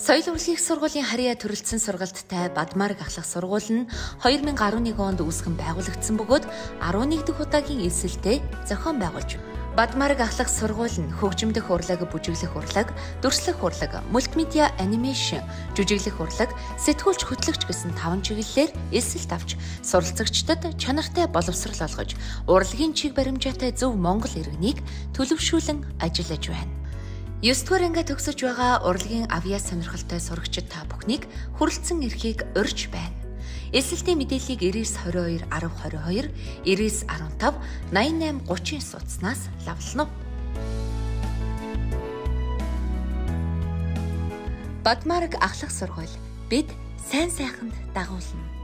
Соёл урлагийн их сургуулийн харьяа төрөлцсөн сургалттай Бадмараг ахлах сургууль нь 2011 онд үүсгэн байгуулагдсан бөгөөд 11 дахь удаагийн эсэлтэд зохион байгуулж байна. Бадмараг ахлах сургууль нь хөгжимдөх урлаг, бүжиглэх урлаг, дүрслэх урлаг, мультимедиа анимашн, жүжиглэх урлаг, сэтгүүлч хөтлөгч гэсэн 5 чиглэлээр эсэлт авч суралцагчдад чанартай боловсрол олгож, урлагийн чиг баримжаатай зөв Монгол иргэнийг төлөвшүүлэн ажиллаж байна. 9 дугаар анги төгсөж байгаа урлагийн авьяас сонирхолтой сурагчид та бүхнийг хүрэлцэн эрхийг урьж байна. Эсэлтийн мэдээллийг 9922 1022 9915 8830 сууцнаас лавлана уу. Бадмараг ахлах сургууль бид сайн сайханд дагуулна.